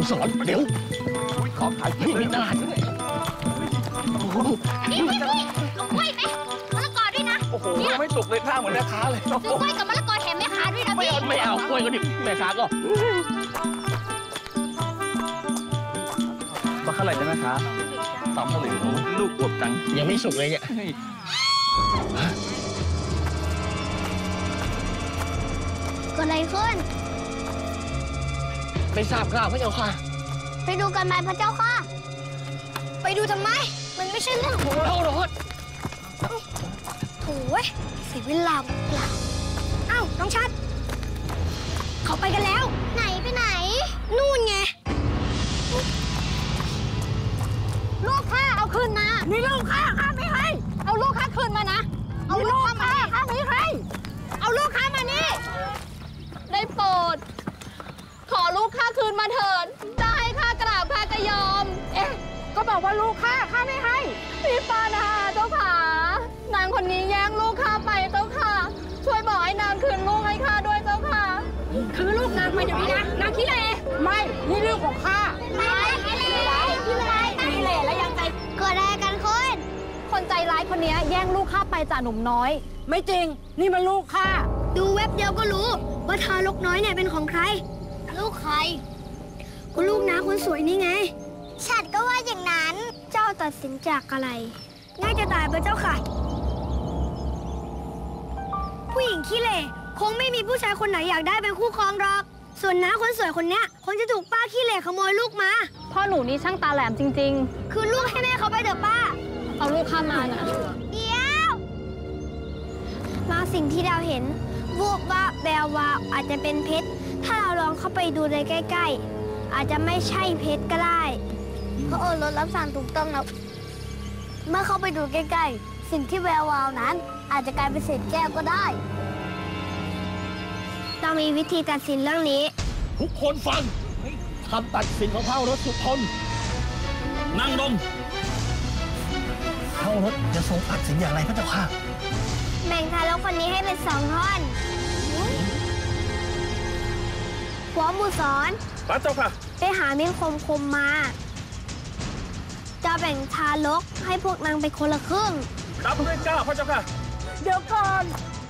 สอนเดี๋ยวขอขายไม่นานเลยนี่เอากล้วยไหมมะละกอด้วยนะโอ้โหไม่สุกเลยข้าเหมือนแม่ค้าเลยซื้อกล้วยกับมะละกอแถมแม่ค้าด้วยนะพี่ไม่เอากล้วยก็ดิแม่ค้าก็มาเท่าไหร่จ้ะแม่ค้า2 สลึงลูกอวบจังยังไม่สุกเลยเนี่ยเกิดอะไรขึ้นไม่ทราบข้าวพระเจ้าค่ะไปดูกันไหมพระเจ้าค่ะไปดูทำไมมันไม่ใช่เรื่องของเราหรอกโถ่เสียเวลาเปล่าอ้าวน้องชัดเขาไปกันแล้วไหนไปไหนนู่นไงลูกข้าเอาคืนมานี่ลูกข้าไม่ให้เอาลูกข้าคืนมานะเอาลูกข้ามาข้าไม่ให้เอาลูกข้ามานี่ได้โปรดขอลูกข้าคืนมาเถิดจะให้ข้ากราบข้าก็ยอมก็บอกว่าลูกข้าไม่ให้พี่ปานาเจ้าขานางคนนี้แย่งลูกข้าไปเจ้าค่ะช่วยบอกให้นางคืนลูกให้ข้าด้วยเจ้าค่ะคือลูกนางไปเดี๋ยวนี้นะนางขี้เหร่ไม่นี่เรื่องของข้าไม่ขี้เหร่แล้วยังใจเกิดอะไรกันคนใจร้ายคนนี้แย่งลูกข้าไปจากหนุ่มน้อยไม่จริงนี่มันลูกข้าดูเว็บเดียวก็รู้ว่าทารกน้อยเนี่ยเป็นของใครลูกใครก็ลูกน้าคนสวยนี่ไงฉันก็ว่าอย่างนั้นเจ้าตัดสินจากอะไรง่ายจะตายไปเจ้าค่ะผู้หญิงขี้เหร่คงไม่มีผู้ชายคนไหนอยากได้เป็นคู่ครองหรอกส่วนน้าคนสวยคนเนี้ยคงจะถูกป้าขี้เหร่ขโมยลูกมาพ่อหนูนี่ช่างตาแหลมจริงๆคือลูกให้แม่เขาไปเถอะป้าเอาลูกข้ามานะเดี๋ยวมาสิ่งที่เราเห็นวูบว่าแวววาวอาจจะเป็นเพชรถ้าเราลองเข้าไปดูในใกล้ๆอาจจะไม่ใช่เพชรก็ได้เพราะรถรับสั่งถูกต้องแล้วเมื่อเข้าไปดูใกล้ๆสิ่งที่แวววาวนั้นอาจจะกลายเป็นเศษแก้วก็ได้ต้องมีวิธีตัดสินเรื่องนี้ทุกคนฟังคำตัดสินของพระโอรสสุทนนั่งลงพระโอรสจะทรงตัดสินอย่างไรพระเจ้าค่ะแบ่งทารกคนนี้ให้เป็น2 ท่อนหัวหมูสอนพระเจ้าค่ะไปหามีดคมมาจะแบ่งทารกให้พวกนางไปคนละครึ่งรับด้วยเจ้าพระเจ้าค่ะเดี๋ยวก่อน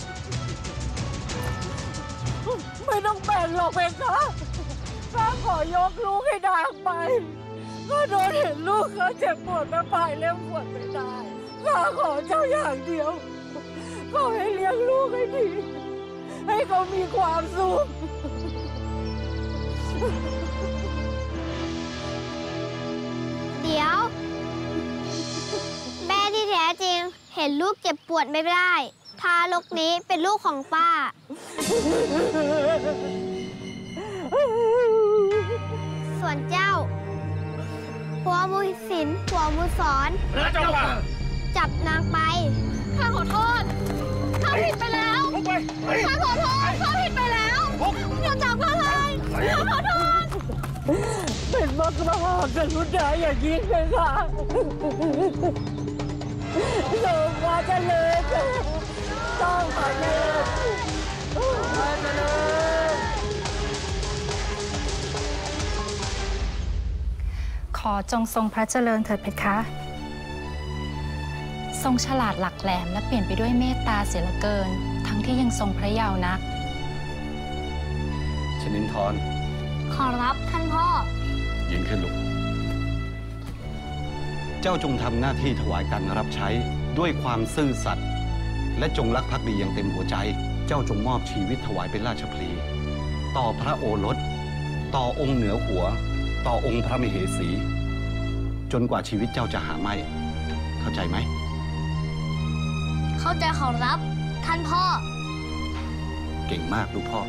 ไม่ต้องแบ่งหรอกเพคะข้าขอยกลูกให้นางไปข้าโดนเห็นลูกเขาเจ็บปวดแม่พายเลี้ยงปวดไม่ได้ข้าขอเจ้าอย่างเดียวขอให้เลี้ยงลูกให้ดีให้เขามีความสุขเดี๋ยวแม่ที่แท้จริงเห็นลูกเจ็บปวดไม่ได้ทารกนี้เป็นลูกของป้าส่วนเจ้าหัวมุศิลหัวมุสอนจับนางไปข้าขอโทษข้าผิดไปแล้วข้าขอโทษข้าผิดไปแล้วอย่าจับข้าเลยข้าขอโทษเป็นมากระหอบกรุณาอย่างยิ่งเลยค่ะลงมาจะเลยต้องมาเลยมาเลยขอจงทรงพระเจริญเถิดเพคะทรงฉลาดหลักแหลมและเปลี่ยนไปด้วยเมตตาเสียเหลือเกินทั้งที่ยังทรงพระเยาว์นักชนินทรขอรับท่านพ่อยืนขึ้นลูกเจ้าจงทำหน้าที่ถวายการรับใช้ด้วยความซื่อสัตย์และจงรักภักดีอย่างเต็มหัวใจเจ้าจงมอบชีวิตถวายเป็นราชพลีต่อพระโอรสต่อองค์เหนือหัวต่อองค์พระมเหสีจนกว่าชีวิตเจ้าจะหาไม่เข้าใจไหมเข้าใจขอรับท่านพ่อเก่งมากลูกพ่อ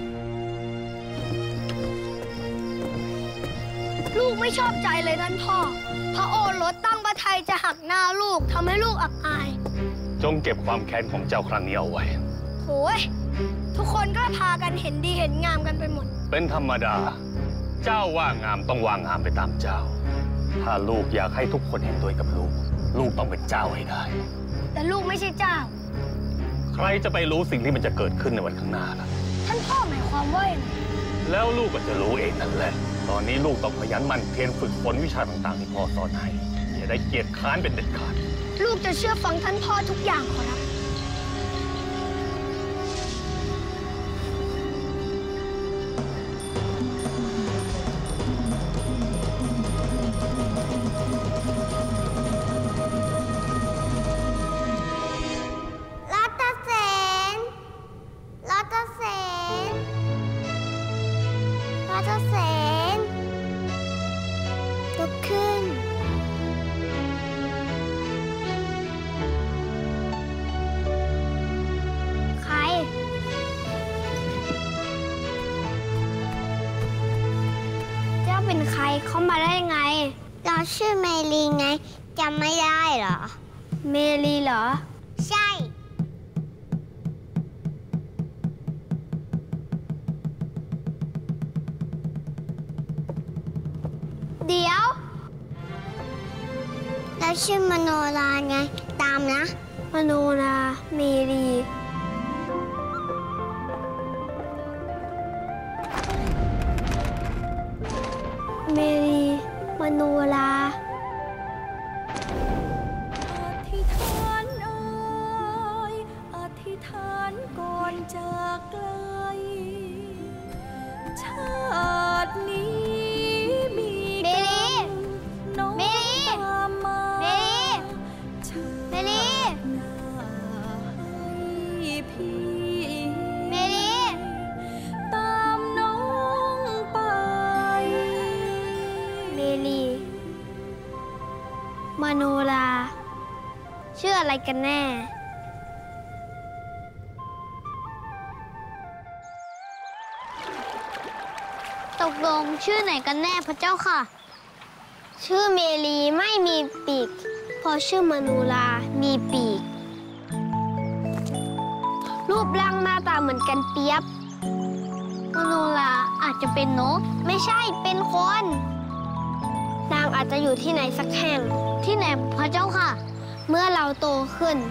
ลูกไม่ชอบใจเลยท่านพ่อพระโอรสตั้งพระทัยจะหักหน้าลูกทำให้ลูกอับอายจงเก็บความแค้นของเจ้าครั้งนี้เอาไว้โอ้ยทุกคนก็พากันเห็นดีเห็นงามกันไปหมดเป็นธรรมดาเจ้าว่างามต้องว่างามไปตามเจ้าถ้าลูกอยากให้ทุกคนเห็นด้วยกับลูกต้องเป็นเจ้าให้ได้แต่ลูกไม่ใช่เจ้าใครจะไปรู้สิ่งที่มันจะเกิดขึ้นในวันข้างหน้าล่ะท่านพ่อหมายความว่าอย่างไรแล้วลูกก็จะรู้เองนั่นแหละตอนนี้ลูกต้องขยันหมั่นเพียรฝึกฝนวิชาต่างๆที่พ่อสอนให้อย่าได้เกียจคร้านเป็นเด็ดขาดลูกจะเชื่อฟังท่านพ่อทุกอย่างขอรับรัตเสน รัตเสน รัตเสน ลุกขึ้น ใคร เจ้าเป็นใครเข้ามาได้ไง เราชื่อเมลีไงจำไม่ได้เหรอ เมลีเหรอ ใช่ เดี๋ยว แล้วชื่อมโนราไง ตามนะ มโนราเมลีเมลีมโนราอธิษฐานเอ่ยอธิษฐานก่อนจากไกลชาตินี้มีเมลีน้องเมลีตามมาเมลี เมลีหน้าให้พี่เมลีตามน้องไปเมลีมโนราชื่ออะไรกันแน่ ตกลงชื่อไหนกันแน่พระเจ้าค่ะ ชื่อเมลีไม่มีปีกเพราะชื่อมโนรามีปีก รูปร่างหน้าตาเหมือนกันเปียบ มโนราอาจจะเป็นนก ไม่ใช่เป็นคน นางอาจจะอยู่ที่ไหนสักแห่ง ที่ไหนพระเจ้าค่ะ เมื่อเราโตขึ้น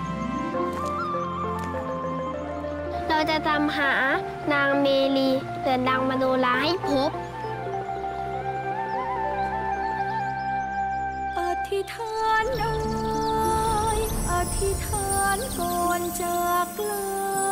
เราจะตามหานางเมลีหรือนางมโนราให้พบอธิษฐานเอ่ยอธิษฐานก่อนจากไกล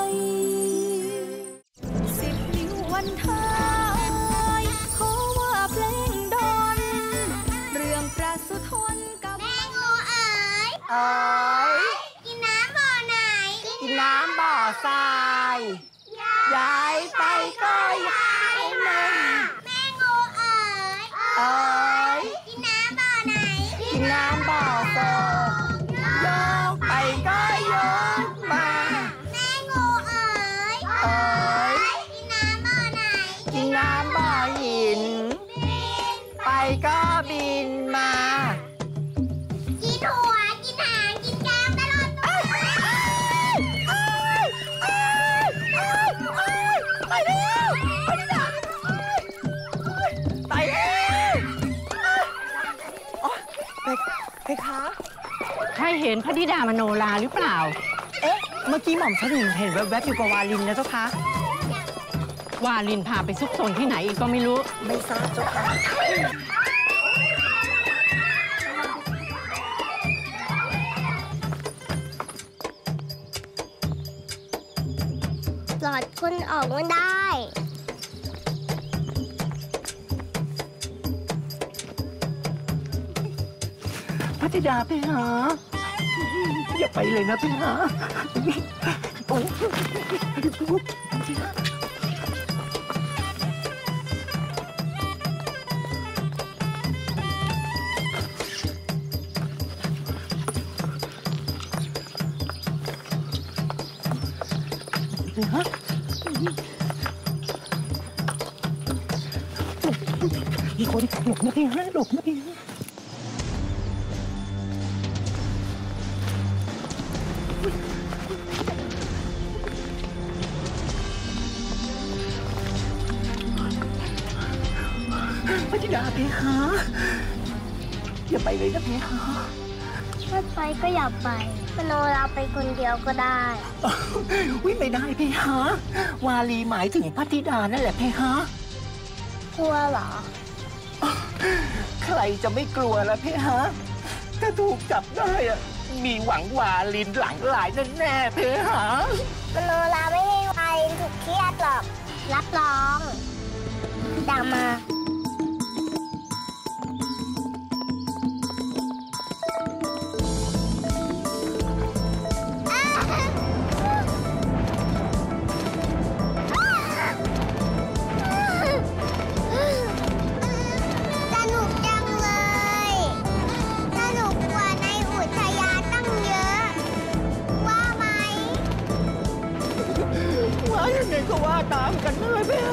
10 นิ้ววันท้ายขอว่าเพลงดอนเรื่องพระสุทนกับแม่งูเอ๋ยเอ๋ยกินน้ำบ่อไหนกินน้ำบ่อทรายย้ายไปก็ย้ายมาแม่งูเอ๋ยเอ๋ยกินน้ำบ่อไหนกินน้ำบ่อโฟโยกไปก็โยกมาแม่งูเอ๋ยเอ๋ยกินน้ำบ่อไหนกินน้ำบ่อหิน ไปก็บินมากินหัว กินหาง กินกลางตลอดตัวไปแล้วไปแล้วไปแล้วไปคะใครเห็นพระธิดามโนราหรือเปล่าเอ๊ะ เมื่อกี้หม่อมฉันเห็นแวบๆอยู่กับวาลินนะเจ้าคะวาลินพาไปซุกซนที่ไหนอีกก็ไม่รู้ไม่ทราบเจ้าค่ะปลอดคนออกมาได้พระธิดาไปหา อย่าไปเลยนะไปหาโอ๊ยมีคนหลบนะพี่ฮะหลบนะพี่ฮะพระธิดาเพคะอย่าไปเลยนะเพคะไม่ไปก็อย่าไปมโนราไปคนเดียวก็ได้วิ่งไม่ได้เพคะวาลีหมายถึงพระธิดานั่นแหละเพคะกลัวเหรอใครจะไม่กลัวล่ะพี่ฮะถ้าถูกจับได้อะมีหวังวาลินหลังหลายแน่ๆพี่ฮะมโนราไม่ให้วาลินถูกเครียดหรอก รับรองตามมาสนุกจังเลย สนุกกว่าในอุทยานตั้งเยอะ ว่าไหมว่ายังไงก็ว่าตามกันเลยพี่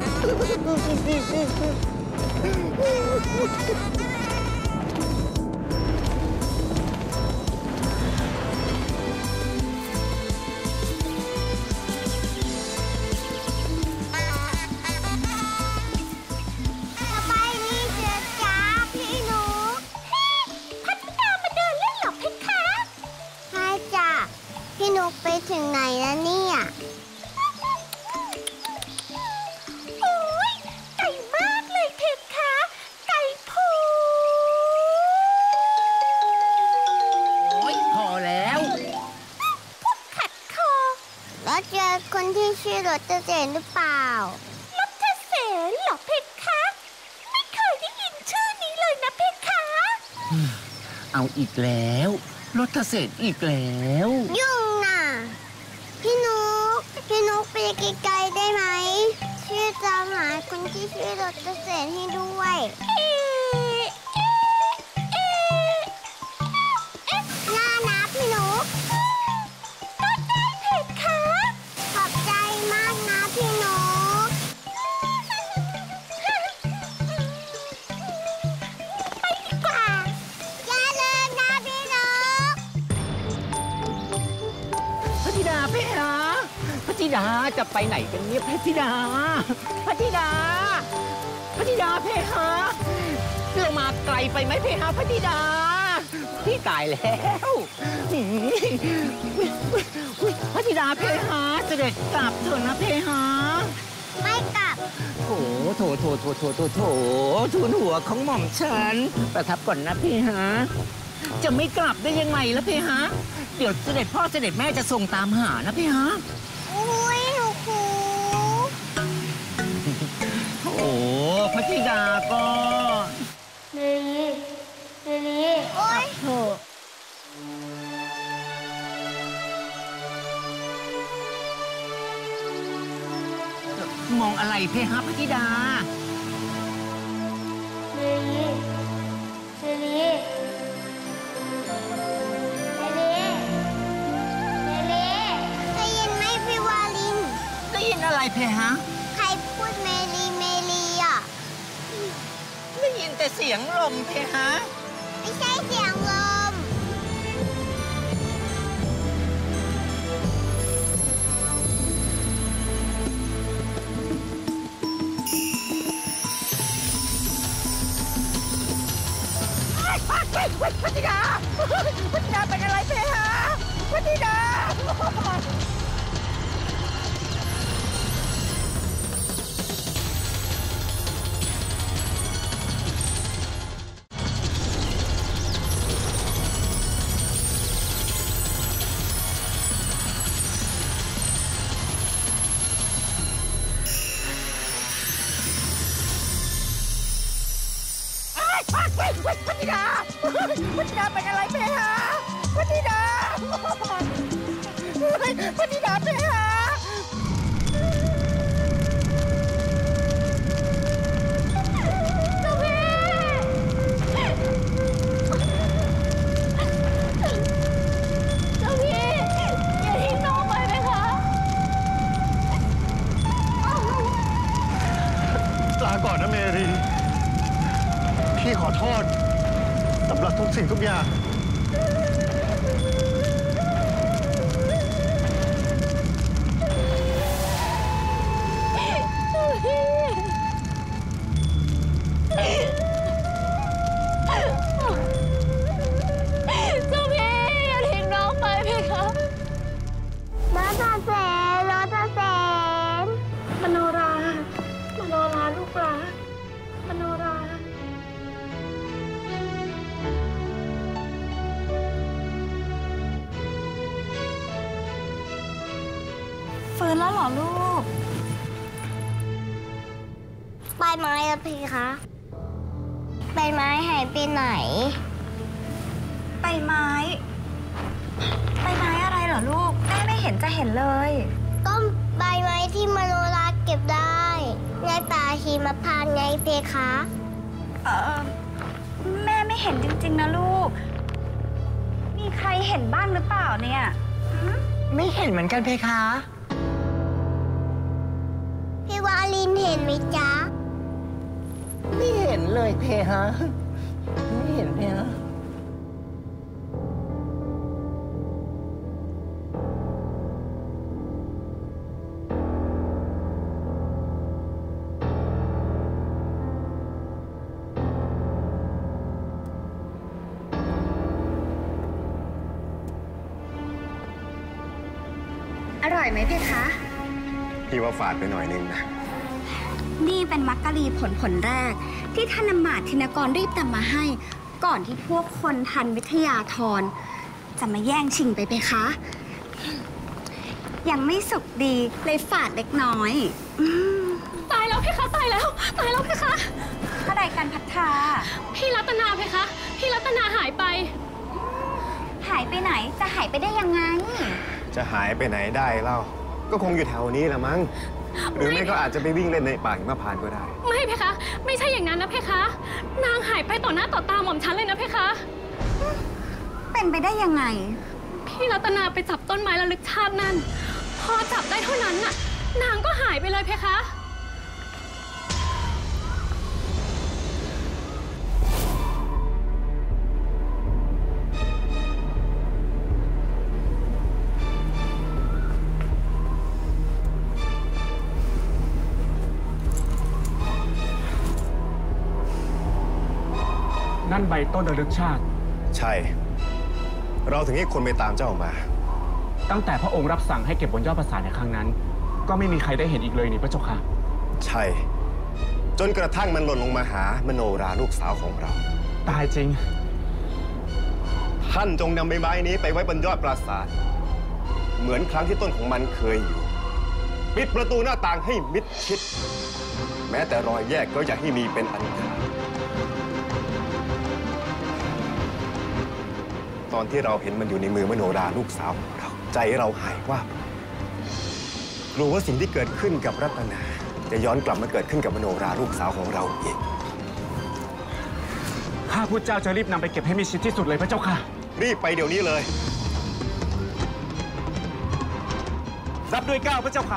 สบายดีเจ้าจ้าพี่หนูพัทยามาเดินเล่นหรอเพคะใช่จ้ะพี่นุกไปถึงไหนแล้วเนี่ยโอ้ยไก่มากเลยเพคะไก่ผูโอ้ยพอแล้วพูดขัดคอแล้วเจอคนที่ชื่อรถเจนหรือเปล่ารถเสนเหรอเพคะไม่เคยได้ยินชื่อนี้เลยนะเพคะเอาอีกแล้วรถเศษอีกแล้วยุ่งน่ะพี่นุกไปไกลๆได้ไหมชื่อตามหาคนที่ชื่อรถเกษตรให้ด้วยน่านะพี่นุกก็ได้เพคะขอบใจมากนะพี่นุกไปดีกว่าอย่าลืมนะพี่นุกพระธิดาเพฮะพระธิดาจะไปไหนกันเนี่ยพระธิดาพระธิดาพระธิดาเพฮะเรามาไกลไปไหมเพฮะพระธิดาพี่ตายแล้วพระธิดาเพฮะเสด็จกลับเถอะนะเพฮะไม่กลับโถทูลหัวของหม่อมฉันประทับก่อนนะพี่ฮะจะไม่กลับได้ยังไงล่ะพี่ฮะเดี๋ยวเสด็จพ่อเสด็จแม่จะส่งตามหานะพี่ฮะอุ้ยหนูคูโอ้พระธิดาก็เมลีโอ้ยเถอะ มองอะไรเพฮะพระธิดาเมลีได้ยินไหมพี่วาลินได้ยินอะไรเพฮะใครพูดเมลีอ่ะได้ยินแต่เสียงลมเพฮะไม่ใช่เสียงลมพระธิดาเป็นอะไรเพฮะพระธิดา พระธิดาเป็นอะไรเพฮะพระธิดาเพฮะเจ้าพี่อย่าทิ้งน้องไปไหมคะลาก่อนนะเมรีพี่ขอโทษสำหรับทุกสิ่งทุกอย่างเจ้าพี่อย่าทิ้งน้องไปไหมคะรถเสนมโนราลูกรักมโนรานแล้วเหรอลูกใบไม้อะพี่คะใบไม้หายไปไหนใบไม้อะไรเหรอลูกแม่ไม่เห็นจะเห็นเลยก็ใบไม้ที่มโนราเก็บได้ในป่าหิมพานต์ไงเพคะแม่ไม่เห็นจริงๆนะลูก มีใครเห็นบ้างหรือเปล่าเนี่ยไม่เห็นเหมือนกันเพคะพี่วาลินเห็นไหมจ๊ะไม่เห็นเลยเพคะไม่เห็นเพคะอร่อยไหมเพคะพี่ว่าฝาดไปหน่อยนึงนะนี่เป็นมักกะลีผลแรก ที่ท่านอำมาตย์ธินกรรีบนำมาให้ ก่อนที่พวกคนทันวิทยาธรจะมาแย่งชิงไปเพคะ ยังไม่สุกดีเลยฝาดเล็กน้อยตายแล้วเพคะตายแล้วเพคะอะไรกันพัทธาพี่รัตนาเพคะพี่รัตนาหายไปไหนจะหายไปได้ยังไงจะหายไปไหนได้เล่า ก็คงอยู่แถวนี้ละมั้ง หรือไม่ก็อาจจะไปวิ่งเล่นในป่าหิมพานต์ก็ได้ไม่เพคะ ไม่ใช่อย่างนั้นนะเพคะ นางหายไปต่อหน้าต่อตาหม่อมฉันเลยนะเพคะเป็นไปได้ยังไงพี่รัตนาไปจับต้นไม้ระลึกชาตินั่น พอจับได้เท่านั้นน่ะ นางก็หายไปเลยเพคะนั่นใบต้นระลึกชาติใช่ เราถึงให้คนไปตามเจ้ามาตั้งแต่พระองค์รับสั่งให้เก็บบนยอดปราสาทในครั้งนั้น ก็ไม่มีใครได้เห็นอีกเลยนี่พระเจ้าค่ะใช่ จนกระทั่งมันหล่นลงมาหามโนราลูกสาวของเราตายจริงท่านจงนำใบไม้นี้ไปไว้บนยอดปราสาท เหมือนครั้งที่ต้นของมันเคยอยู่ ปิดประตูหน้าต่างให้มิดชิด แม้แต่รอยแยกก็อย่าให้มีเป็นอันขาดตอนที่เราเห็นมันอยู่ในมือมโนราลูกสาวของเรา ใจเราหายว่าบรู้ว่าสิ่งที่เกิดขึ้นกับรัตนา จะย้อนกลับมาเกิดขึ้นกับมโนราลูกสาวของเราอีกข้าพุทธเจ้าจะรีบนำไปเก็บให้มีชิดที่สุดเลยพระเจ้าค่ะรีบไปเดี๋ยวนี้เลยรับด้วยเกล้าพระเจ้าค่ะ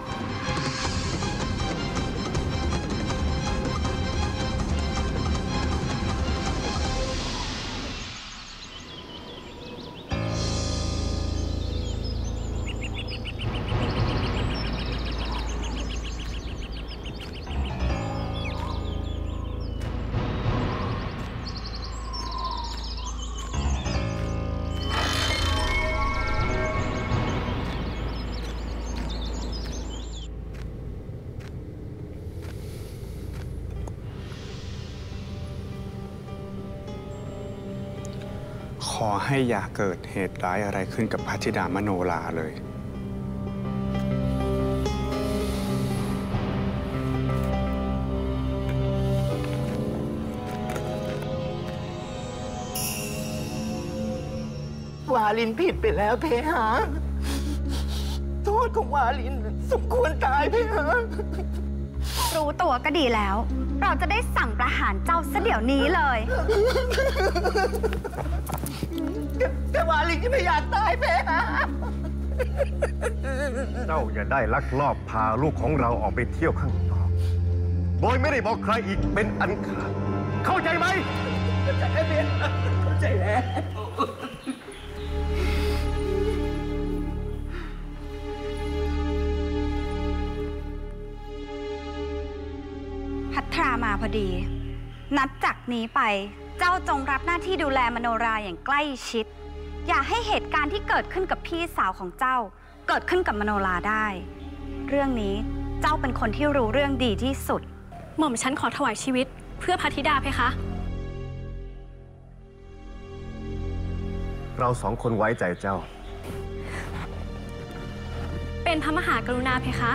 ขอให้อย่าเกิดเหตุร้ายอะไรขึ้นกับพระธิดามโนราเลยวาลินผิดไปแล้วเพคะ โทษของวาลินสมควรตายเพคะรู้ตัวก็ดีแล้ว เราจะได้สั่งประหารเจ้าซะเดี๋ยวนี้เลยแต่วาลินยังไม่อยากตายเพคะเจ้าอย่าได้ลักลอบพาลูกของเราออกไปเที่ยวข้างนอก โดยไม่ได้บอกใครอีกเป็นอันขาด เข้าใจไหมเข้าใจแล้วเพคะเข้าใจแล้วพัทรามาพอดี นับจากนี้ไปเจ้าจงรับหน้าที่ดูแลมโนราอย่างใกล้ชิด อย่าให้เหตุการณ์ที่เกิดขึ้นกับพี่สาวของเจ้า เกิดขึ้นกับมโนราได้ เรื่องนี้เจ้าเป็นคนที่รู้เรื่องดีที่สุดหม่อมฉันขอถวายชีวิตเพื่อพระธิดาเพคะเราสองคนไว้ใจเจ้าไปเป็นพระมหากรุณาเพคะ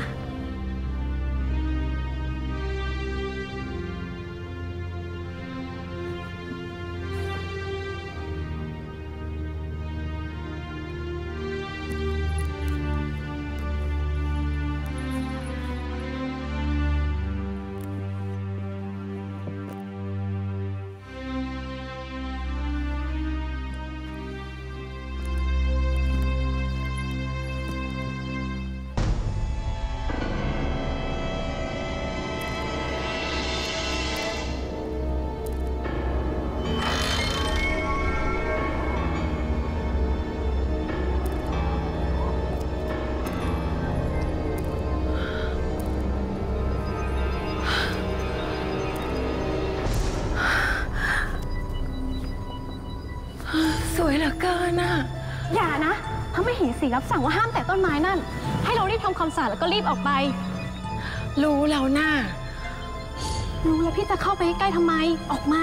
สวยเหลือเกินอ่ะอย่านะพระมเหสีรับสั่งว่าห้ามแตะต้นไม้นั่น ให้เรารีบทำความสะอาดแล้วก็รีบออกไปรู้แล้วน่ารู้แล้วพี่จะเข้าไปใกล้ๆทำไมออกมา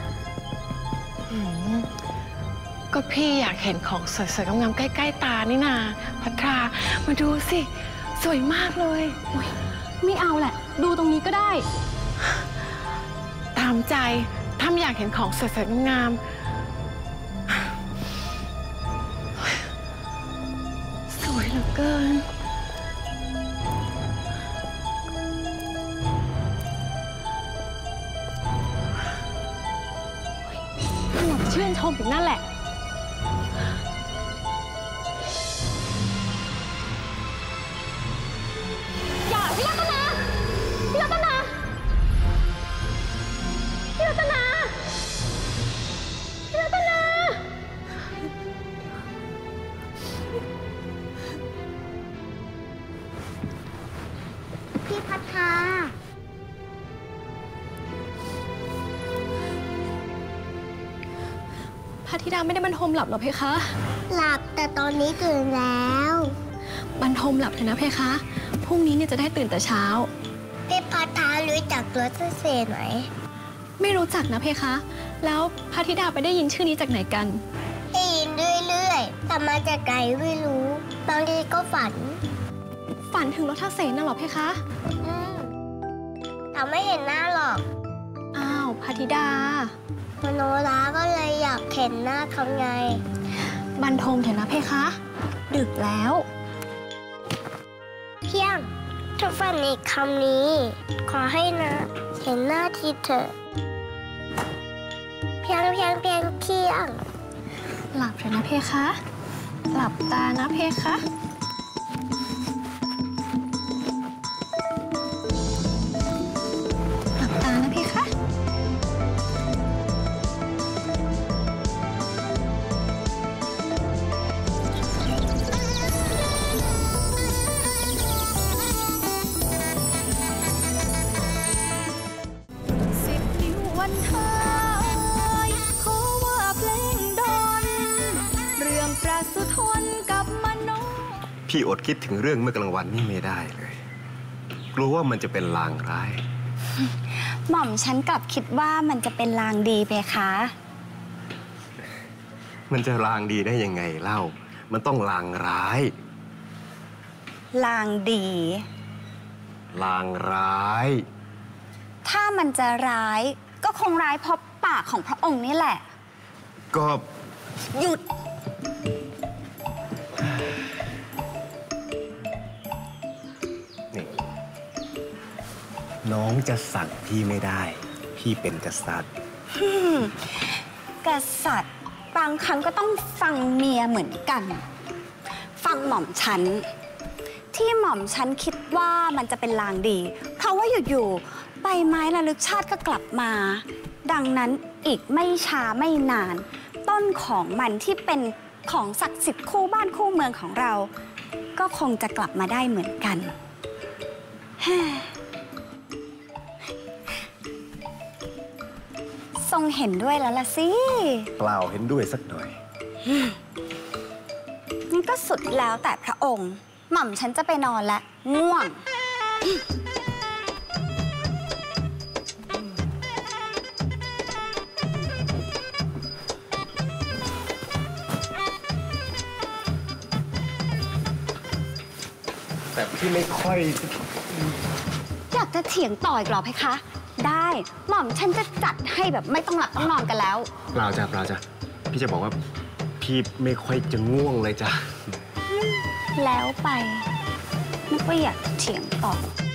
ก็พี่อยากเห็นของสวยๆงามๆใกล้ๆตานี่นาพัทรามาดูสิสวยมากเลยไม่เอาแหละดูตรงนี้ก็ได้ตามใจถ้าอยากเห็นของสวยๆงามๆสวยเหลือเกินชื่นชมอยู่นั่นแหละอย่าพี่รัตนาพี่รัตนาพี่รัตนาพี่รัตนาพี่พัทราพระธิดาไม่ได้บรรทมหลับหรอเพคะหลับแต่ตอนนี้ตื่นแล้วบรรทมหลับเถอะนะเพคะ พรุ่งนี้เนี่ยจะได้ตื่นแต่เช้าพี่พัทรารู้จักรถเสไหมไม่รู้จักนะเพคะ แล้วพระธิดาไปได้ยินชื่อนี้จากไหนกันได้ยินเรื่อยๆแต่มาจากไกลไม่รู้ บางทีก็ฝันฝันถึงรถทักเสนน่ะหรอเพคะแต่ไม่เห็นหน้าหรอกอ้าวพระธิดามโนราก็เลยอยากเห็นหน้าเขาไงบรรทมเถอะนะเพคะ ดึกแล้วเพียงถ้าฝันอีกคำนี้ ขอให้นะเห็นหน้าทีเถอะเพียงเที่ยงหลับเถอะนะเพคะ หลับตานะเพคะ หลับตานะเพคะ 10 นิ้ววันเธอขอว่าเพลงดนเรื่องประสุทนกับมโนพี่อดคิดถึงเรื่องเมื่อกลางวันนี่ไม่ได้เลย กลัวว่ามันจะเป็นลางร้ายหม่อมฉันกลับคิดว่ามันจะเป็นลางดีเพคะมันจะลางดีได้ยังไงเล่า มันต้องลางร้ายลางดีลางร้ายถ้ามันจะร้ายก็คงร้ายเพราะปากของพระองค์นี่แหละก็หยุดนี่ น้องจะสั่งพี่ไม่ได้ พี่เป็นกษัตริย์กษัตริย์บางครั้งก็ต้องฟังเมียเหมือนกัน ฟังหม่อมฉัน ที่หม่อมฉันคิดว่ามันจะเป็นลางดี เพราะว่าอยู่ๆใบไม้ระลึกชาติก็กลับมา ดังนั้นอีกไม่ช้าไม่นาน ต้นของมันที่เป็นของศักดิ์สิทธิ์คู่บ้านคู่เมืองของเรา ก็คงจะกลับมาได้เหมือนกัน ทรงเห็นด้วยแล้วล่ะสิเปล่าเห็นด้วยสักหน่อยนี่ก็สุดแล้วแต่พระองค์ หม่อมฉันจะไปนอนละง่วงพแต่พี่ไม่ค่อยอยากจะเถียงต่ออีกหรอเพคะได้หม่อมฉันจะจัดให้แบบไม่ต้องหลับต้องนอนกันแล้วเปล่าจ้ะพี่จะบอกว่าพี่ไม่ค่อยจะง่วงเลยจ้ะแล้วไปนึกว่าอยากเถียงต่อ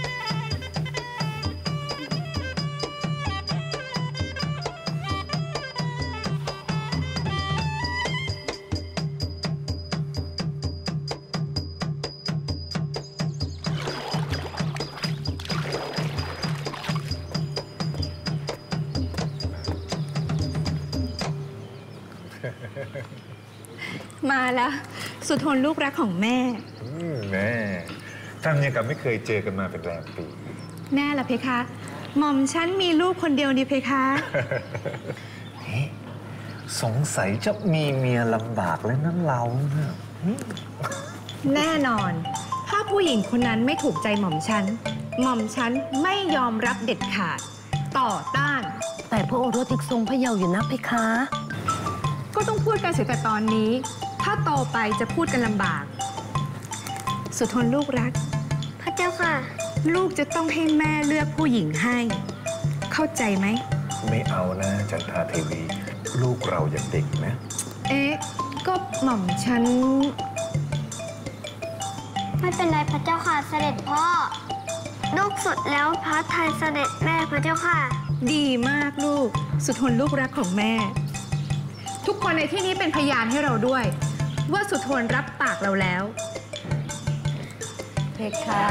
มาแล้วสุทนลูกรักของแม่แม่ทำยังกับไม่เคยเจอกันมาเป็นแรมปีแน่ละเพคะหม่อมฉันมีลูกคนเดียวนี่เพคะสงสัยจะมีเมียลำบากแล้วนั่นเราเนี่ยแน่นอนถ้าผู้หญิงคนนั้นไม่ถูกใจหม่อมฉันไม่ยอมรับเด็ดขาดต่อต้านแต่พระโอรสยังทรงพระเยาว์อยู่นะเพคะก็ต้องพูดกันเสียแต่ตอนนี้ถ้าโตไปจะพูดกันลำบากสุทนลูกรักพระเจ้าค่ะลูกจะต้องให้แม่เลือกผู้หญิงให้เข้าใจไหมไม่เอานะจันทราเทวีลูกเรายังเด็กนะก็หม่อมฉันไม่เป็นไรพระเจ้าค่ะเสด็จพ่อลูกสุดแล้วพระทัยเสด็จแม่พระเจ้าค่ะดีมากลูกสุทนลูกรักของแม่ทุกคนในที่นี้เป็นพยานให้เราด้วยว่าสุทนรับปากเราแล้วเพคะ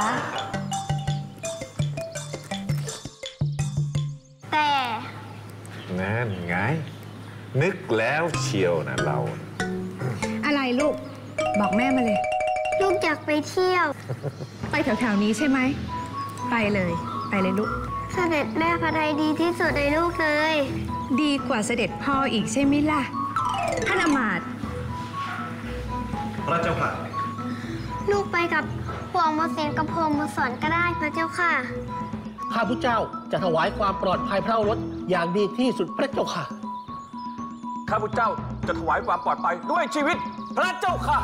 แต่นั่นไงนึกแล้วเชียวนะเราอะไรลูกบอกแม่มาเลยลูกอยากไปเที่ยวไปแถวๆนี้ใช่ไหมไปเลยลูกเสด็จแม่พระทัยดีที่สุดในลูกเลยดีกว่าเสด็จพ่ออีกใช่ไหมล่ะท่านอมาตย์พระเจ้าค่ะลูกไปกับพวงมาเสียนกับพวงมาสอนก็ได้พระเจ้าค่ะข้าพุทธเจ้าจะถวายความปลอดภัยพระโอรสอย่างดีที่สุดพระเจ้าค่ะข้าพุทธเจ้าจะถวายความปลอดภัยด้วยชีวิตพระเจ้าค่ะ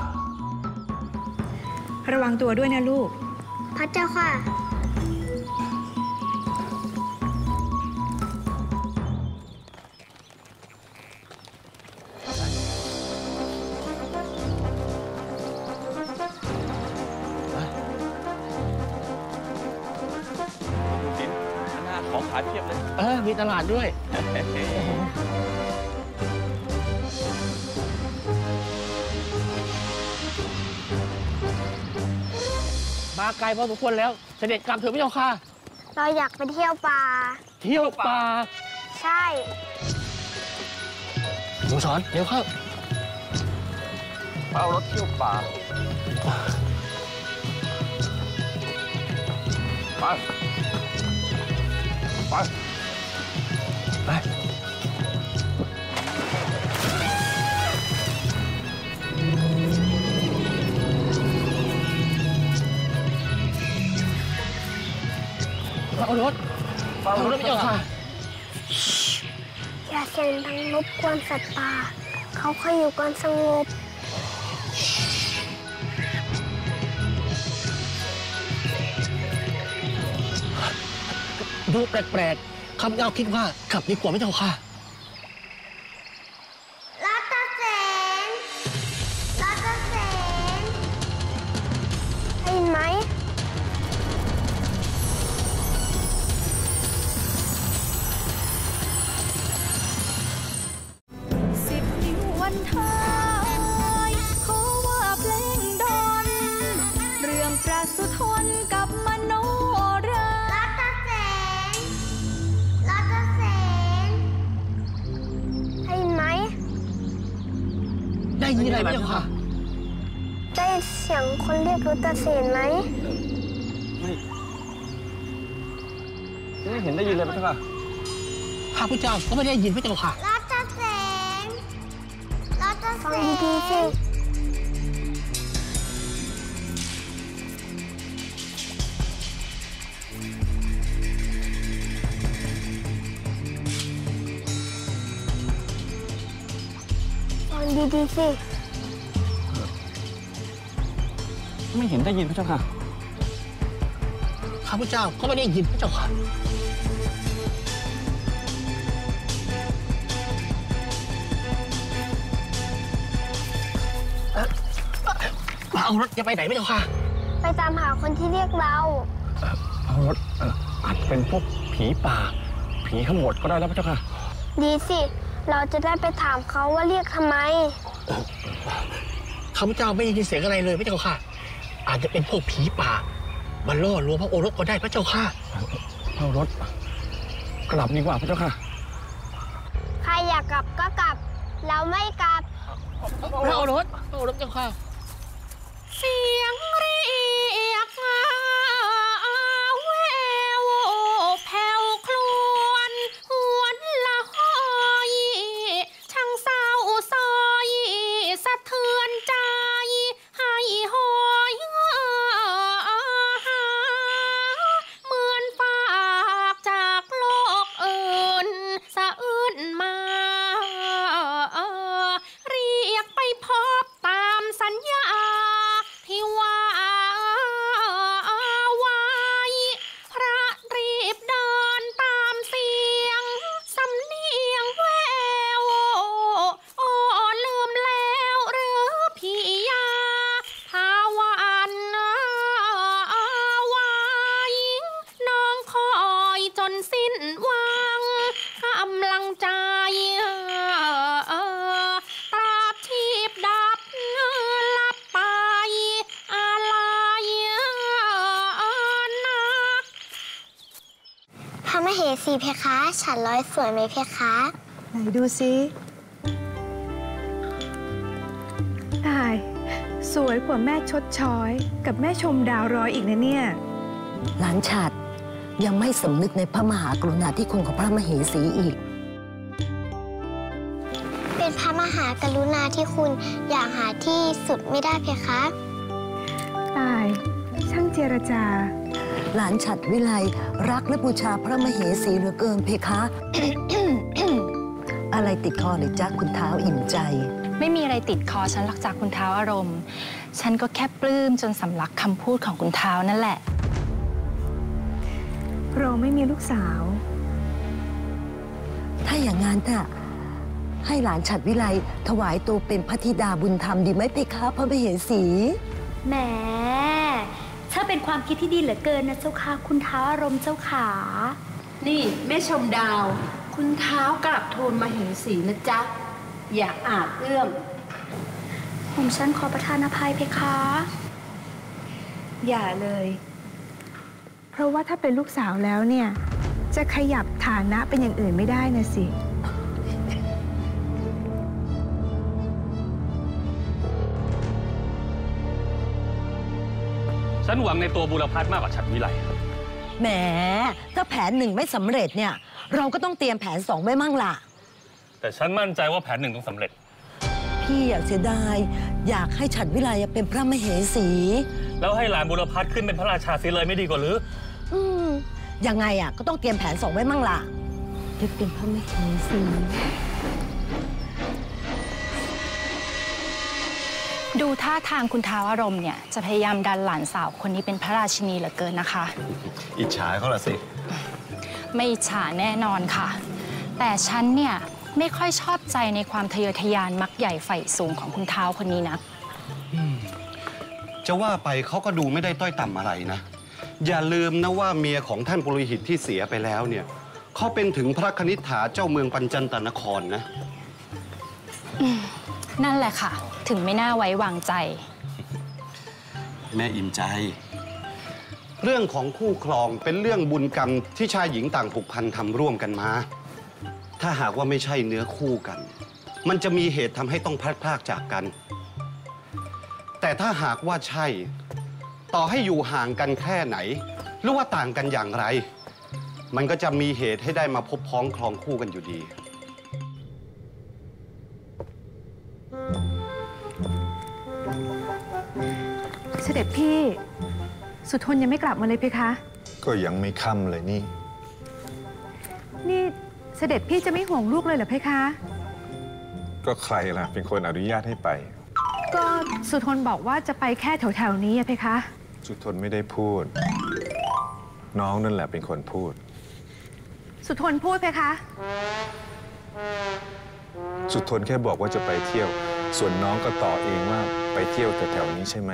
ระวังตัวด้วยนะลูกพระเจ้าค่ะของขายเพียบเลยมีตลาดด้วยมาไกลพอสมควรแล้วเสด็จกลับเถอะพระเจ้าค่ะเราอยากไปเที่ยวป่าใช่หนูสอนเดี๋ยวเข้าเอารถเที่ยวป่าไปเอารถไม่เอาค่ะอย่าเสียงดังรบกวนสัตว์ป่าเขาค่อยอยู่กันสงบดูแปลกๆคำเจ้าคิดว่ากลับดีกว่าไม่เจ้าค่ะรัตเสนเห็นไหม 10 นิ้ววันเธอขอว่าเพลงดอนเรื่องพระสุทนกับมโนรารัตเสนเห็นไหมได้ยินอะไรไหมเจ้าค่ะได้เสียงคนเรียกรัตเสนไหมไม่เห็นได้ยินเลยพระเจ้าค่ะข้าพุทธเจ้าก็ไม่ได้ยินพระเจ้าค่ะรัตเสนฟังดีๆสิไม่เห็นได้ยินพระเจ้าค่ะข้าพเจ้าก็ไม่ได้ยินพระเจ้าค่ะเอารถจะไปไหนพระเจ้าค่ะไปตามหาคนที่เรียกเราเอารถอาจเป็นพวกผีป่าผีขโมดก็ได้แล้วพระเจ้าค่ะดีสิเราจะได้ไปถามเขาว่าเรียกทำไมข้าพเจ้าไม่ได้ยินเสียงอะไรเลยพระเจ้าค่ะอาจจะเป็นพวกผีป่ามาล่อลวงพระโอรสก็ได้พระเจ้าค่ะเอารถกลับดีกว่าพระเจ้าค่ะใครอยากกลับก็กลับเราไม่กลับพระโอรสเจ้าค่ะเสียงเรียกแววแผ่วครวญหวนละหอยช่างเศร้าซอยสะเทือนใจให้หอยหาเหมือนฝากจากโลกอื่นสะอื้นมาเรียกไปพบตามสัญญาที่ว่าไว้พระรีบเดินตามเสียงสำเนียงแววลืมแล้วหรือพี่ยาภาวันไว้น้องคอยจนสิ้นหวังกำลังใจตราบชีพดับลับไปอะไรนักพระมเหสีเพคะฉันร้อยสวยไหมเพคะไหนดูสิตายสวยกว่าแม่ชดช้อยกับแม่ชมดาวร้อยอีกนะเนี่ยหลานฉัตรยังไม่สำนึกในพระมหากรุณาธิคุณของพระมเหสีอีกเป็นพระมหากรุณาธิคุณอย่างหาที่สุดไม่ได้เพคะตายช่างเจรจาหลานฉัตรวิไลรักและบูชาพระมเหสีเหลือเกินเพคะ อะไรติดคอหรือจ๊ะคุณเท้าอิ่มใจไม่มีอะไรติดคอฉันหลักจากคุณเท้าอารมณ์ฉันก็แค่ปลื้มจนสำลักคำพูดของคุณเท้านั่นแหละเราไม่มีลูกสาวถ้าอย่างงั้นน่ะให้หลานฉัตรวิไลถวายตัวเป็นพระธิดาบุญธรรมดีไหมเพคะพระมเหสีแหมถ้าเป็นความคิดที่ดีเหลือเกินนะเจ้าค่ะคุณเท้าอารมณ์เจ้าขานี่แม่ชมดาวคุณเท้ากลับทูลมเหสีนะจ๊ะอย่าอาจเอื้อมผมฉันขอประทานอภัยเพคะอย่าเลยเพราะว่าถ้าเป็นลูกสาวแล้วเนี่ยจะขยับฐานะเป็นอย่างอื่นไม่ได้นะสิฉันหวังในตัวบุรพัฒน์มากกว่าฉัตรวิไลแหมถ้าแผน1ไม่สำเร็จเนี่ยเราก็ต้องเตรียมแผน2ไว้มั่งล่ะแต่ฉันมั่นใจว่าแผน1ต้องสำเร็จพี่อยากเสียดายอยากให้ฉัตรวิไลเป็นพระมเหสีแล้วให้หลานบุรพัฒน์ขึ้นเป็นพระราชาเสียเลยไม่ดีกว่าหรือยังไงก็ต้องเตรียมแผน2ไว้มั่งล่ะจะเป็นพระมเหสีดูท่าทางคุณเท้าอารมณ์เนี่ยจะพยายามดันหลานสาวคนนี้เป็นพระราชินีเหลือเกินนะคะอิจฉาเขาละสิไม่อิจฉาแน่นอนค่ะแต่ฉันเนี่ยไม่ค่อยชอบใจในความทะเยอทะยานมักใหญ่ใฝ่สูงของคุณเท้าคนนี้นะจะว่าไปเขาก็ดูไม่ได้ต้อยต่ำอะไรนะอย่าลืมนะว่าเมียของท่านปุโรหิตที่เสียไปแล้วเนี่ยเขาเป็นถึงพระคณิษฐาเจ้าเมืองปัญจันตนครนะนั่นแหละค่ะถึงไม่น่าไว้วางใจแม่อิ่มใจเรื่องของคู่ครองเป็นเรื่องบุญกรรมที่ชายหญิงต่างผูกพันทำร่วมกันมาถ้าหากว่าไม่ใช่เนื้อคู่กันมันจะมีเหตุทำให้ต้องพลัดพรากจากกันแต่ถ้าหากว่าใช่ต่อให้อยู่ห่างกันแค่ไหนหรือว่าต่างกันอย่างไรมันก็จะมีเหตุให้ได้มาพบพ้องครองคู่กันอยู่ดีเสด็จพี่สุทนยังไม่กลับมาเลยเพคะก็ยังไม่ค่ำเลยนี่เสด็จพี่จะไม่ห่วงลูกเลยเหรอเพคะก็ใครล่ะเป็นคนอนุญาตให้ไปก็สุทนบอกว่าจะไปแค่แถวๆนี้เพคะสุทนไม่ได้พูดน้องนั่นแหละเป็นคนพูดสุทนพูดเพคะสุทนแค่บอกว่าจะไปเที่ยว ส่วนน้องก็ต่อเองว่าไปเที่ยวแถวๆนี้ใช่ไหม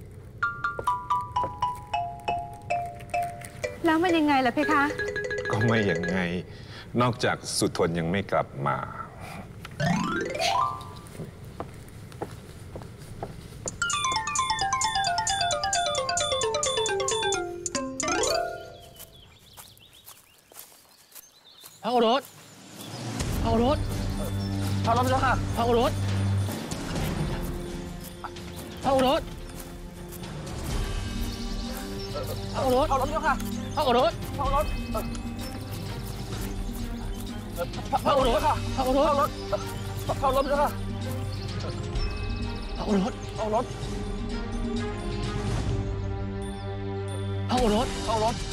แล้วมันยังไงล่ะเพคะก็ไม่อย่างไง นอกจากสุทนยังไม่กลับมาพระโอรส พระโอรสพระรถเจ้าค่ะพระโอรส พระโอรส พระโอรสพระรถเจ้าค่ะพระโอรสพระรถพระโอรส พระโอรสพระรถเจ้าค่ะพระโอรสพระรถพระโอรสพระรถ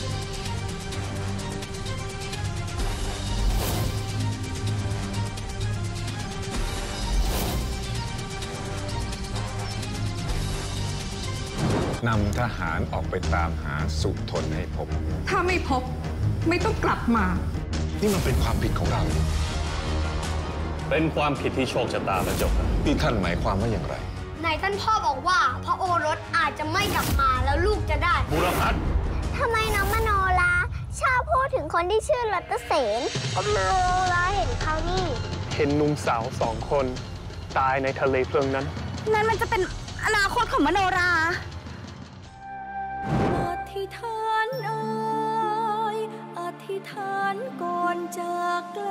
นำทหารออกไปตามหาสุทนให้พบถ้าไม่พบไม่ต้องกลับมานี่มันเป็นความผิดของเราเป็นความผิดที่โชคชะตาพระเจ้าค่ะนี่ท่านหมายความว่าอย่างไรไหนท่านพ่อบอกว่าพระโอรสอาจจะไม่กลับมาแล้วลูกจะได้บุรพัฒน์ทำไมน้องมโนราชอบพูดถึงคนที่ชื่อรัตเสนก็มโนราเห็นเขานี่เห็นหนุ่มสาว2 คนตายในทะเลเพลิงนั้นนั่นมันจะเป็นอนาคตของมโนราอธิษฐานเอ่ยอธิษฐานก่อนจากไกล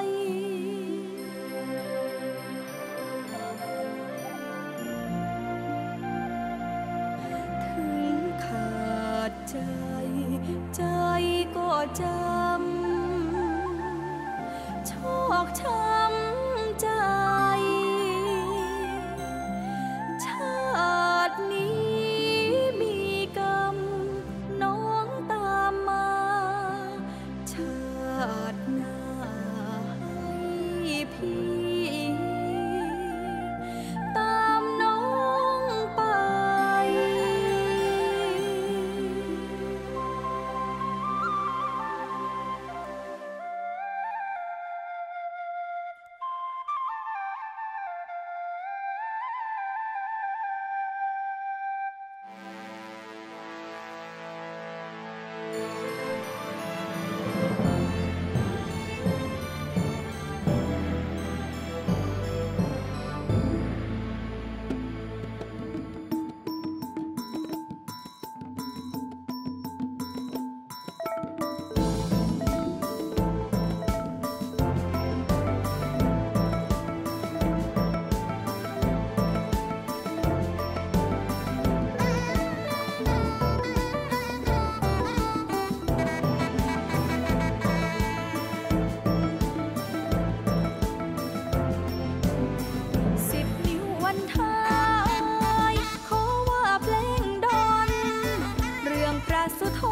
ถึงขาดใจ ใจก็จำชอกช้ำใจ ชาตินี้มีกรรมน้องตามมา ชาติหน้าให้พี่ตามน้องไป สุท